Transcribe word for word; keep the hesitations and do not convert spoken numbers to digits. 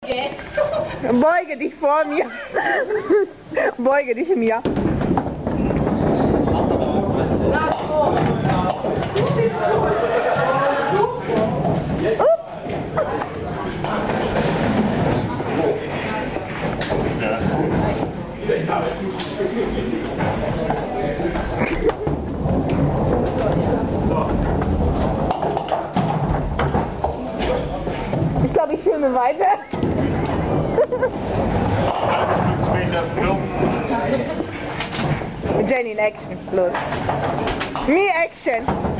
Beuge dich vor mir. Beuge dich mir. Ich glaube, ich filme weiter. Jenny in Action, los. Me Action.